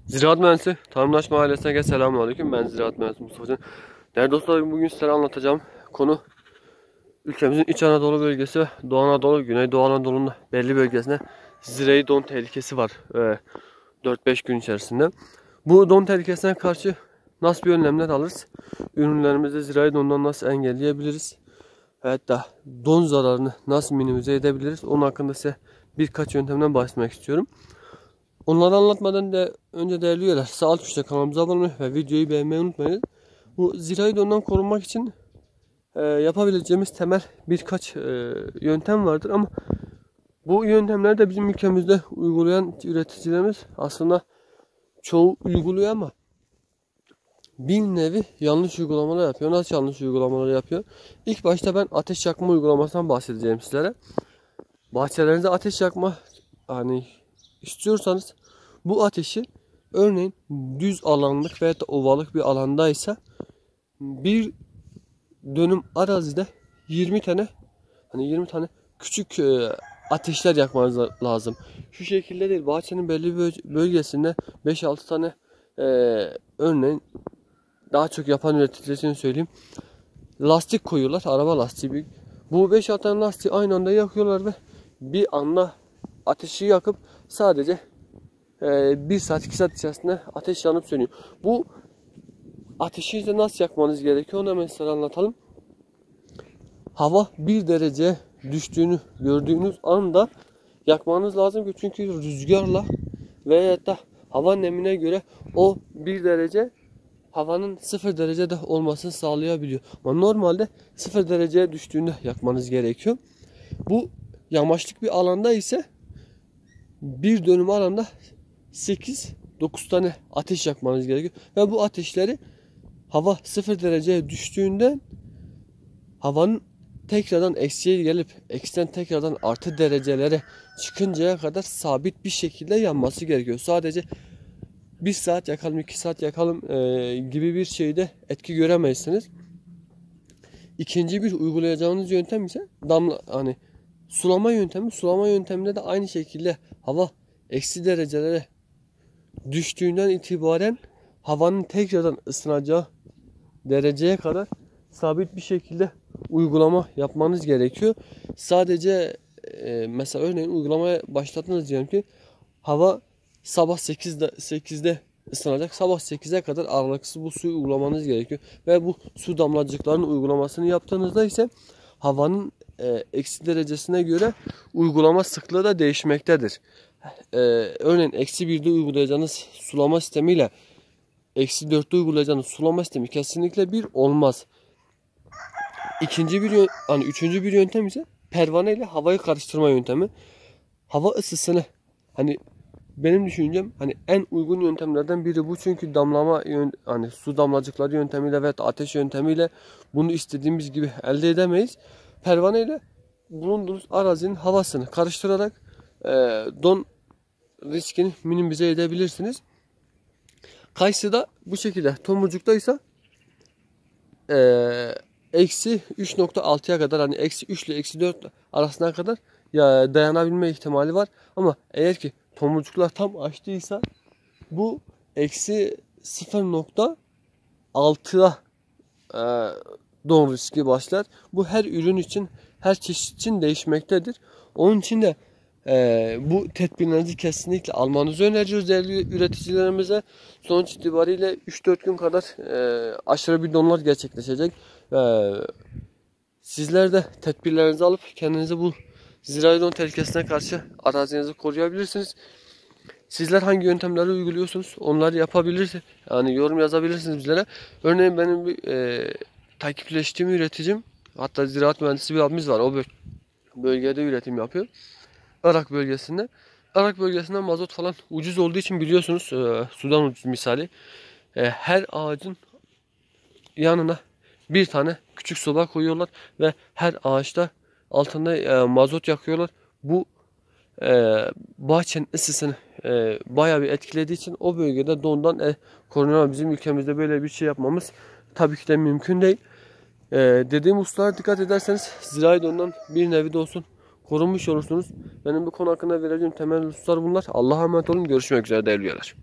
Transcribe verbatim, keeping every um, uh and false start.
Ziraat Mühendisi Tarımdaş Mahallesi'ne selamünaleyküm. Ben Ziraat Mühendisi Mustafa Can. Değerli dostlar, bugün sizlere anlatacağım konu ülkemizin İç Anadolu bölgesi ve Doğu Anadolu, Güneydoğu Anadolu'nun belli bölgesine zirai don tehlikesi var e, dört beş gün içerisinde. Bu don tehlikesine karşı nasıl bir önlemler alırız? Ürünlerimizde zirai dondan nasıl engelleyebiliriz? Hatta don zararını nasıl minimize edebiliriz? Onun hakkında size birkaç yöntemden bahsetmek istiyorum. Onları anlatmadan da önce değerli üyeler, sağ alt köşede kanalımıza abone olmayı ve videoyu beğenmeyi unutmayın. Bu zirai dondan korunmak için e, yapabileceğimiz temel birkaç e, yöntem vardır ama bu yöntemleri de bizim ülkemizde uygulayan üreticilerimiz aslında çoğu uyguluyor ama bir nevi yanlış uygulamalar yapıyor. Nasıl yanlış uygulamalar yapıyor? İlk başta ben ateş yakma uygulamasından bahsedeceğim sizlere. Bahçelerinizde ateş yakma hani istiyorsanız bu ateşi örneğin düz alanlık veya da ovalık bir alandaysa bir dönüm arazide yirmi tane hani yirmi tane küçük e, ateşler yakmanız lazım. Şu şekilde değil, bahçenin belli bir bölgesinde beş altı tane e, örneğin daha çok yapan üreticilerini söyleyeyim. Lastik koyuyorlar, araba lastiği büyük. Bu beş altı tane lastiği aynı anda yakıyorlar ve bir anda ateşi yakıp sadece e, bir saat iki saat içerisinde ateş yanıp sönüyor. Bu ateşi de nasıl yakmanız gerekiyor onu mesela anlatalım. Hava bir derece düştüğünü gördüğünüz anda yakmanız lazım ki çünkü rüzgarla veya da hava nemine göre o bir derece havanın sıfır derecede olmasını sağlayabiliyor. Ama normalde sıfır dereceye düştüğünde yakmanız gerekiyor. Bu yamaçlık bir alanda ise bir dönüm alanda sekiz dokuz tane ateş yakmanız gerekiyor. Ve bu ateşleri hava sıfır dereceye düştüğünde havanın tekrardan eksiye gelip eksiden tekrardan artı derecelere çıkıncaya kadar sabit bir şekilde yanması gerekiyor. Sadece bir saat yakalım, iki saat yakalım e, gibi bir şeyde etki göremezsiniz. İkinci bir uygulayacağınız yöntem ise damla hani sulama yöntemi. Sulama yönteminde de aynı şekilde hava eksi derecelere düştüğünden itibaren havanın tekrardan ısınacağı dereceye kadar sabit bir şekilde uygulama yapmanız gerekiyor. Sadece e, mesela örneğin uygulamaya başladınız diyelim ki hava sabah sekizde sekizde ısınacak. Sabah sekize kadar aralıksız bu suyu uygulamanız gerekiyor. Ve bu su damlacıklarının uygulamasını yaptığınızda ise havanın e, eksi derecesine göre uygulama sıklığı da değişmektedir. E, örneğin eksi birde uygulayacağınız sulama sistemiyle eksi dörtte uygulayacağınız sulama sistemi kesinlikle bir olmaz. İkinci bir hani üçüncü bir yöntem ise pervane ile havayı karıştırma yöntemi. Hava ısısını hani benim düşüncem hani en uygun yöntemlerden biri bu çünkü damlama hani su damlacıkları yöntemiyle ve ateş yöntemiyle bunu istediğimiz gibi elde edemeyiz. Pervane ile bulunduğunuz arazinin havasını karıştırarak e, don riskini minimize edebilirsiniz. Kayısıda bu şekilde, tomurcukta ise e, eksi üç nokta altıya kadar hani eksi üç ile eksi dört arasına kadar ya dayanabilme ihtimali var. Ama eğer ki tomurcuklar tam açtıysa bu eksi sıfır nokta altıya e, don riski başlar. Bu her ürün için, her çeşit için değişmektedir. Onun için de e, bu tedbirlerinizi kesinlikle almanızı öneriyoruz değerli üreticilerimize. Sonuç itibariyle üç dört gün kadar e, aşırı bir donlar gerçekleşecek. E, sizler de tedbirlerinizi alıp kendinizi bu zirai don tehlikesine karşı arazinizi koruyabilirsiniz. Sizler hangi yöntemleri uyguluyorsunuz? Onları yapabilirsiniz. Yani yorum yazabilirsiniz bizlere. Örneğin benim bir e, takipleştiğim üreticim, hatta ziraat mühendisi bir abimiz var. O bölgede üretim yapıyor. Irak bölgesinde. Irak bölgesinde mazot falan ucuz olduğu için biliyorsunuz e, sudan ucuz misali. E, her ağacın yanına bir tane küçük soba koyuyorlar ve her ağaçta altında e, mazot yakıyorlar. Bu e, bahçenin ısısını e, bayağı bir etkilediği için o bölgede dondan e, korunuyor. Bizim ülkemizde böyle bir şey yapmamız tabii ki de mümkün değil. E, dediğim hususlara dikkat ederseniz zirai dondan bir nevi de olsun korunmuş olursunuz. Benim bu konu hakkında vereceğim temel hususlar bunlar. Allah'a emanet olun. Görüşmek üzere değerli üyeler.